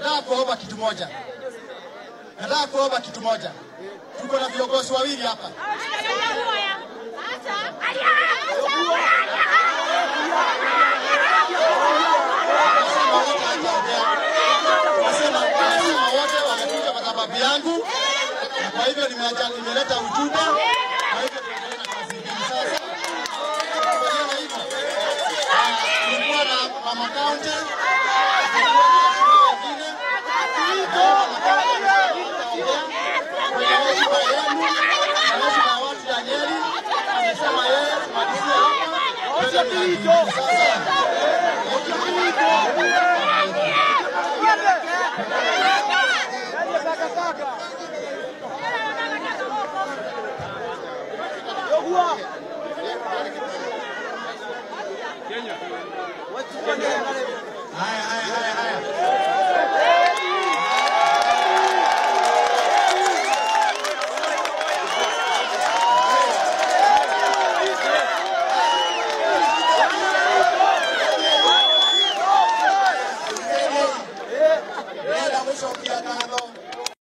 Nataka kuomba kitu moja. Tuko na viongozi wawili hapa. Wote wamekuja kwa sababu yangu. Kwa hivyo nimeleta ujumbe. Kwa hivyo sasa nilikuwa na mama kaunti Nyeri, amesema yeye tumalizie hapa.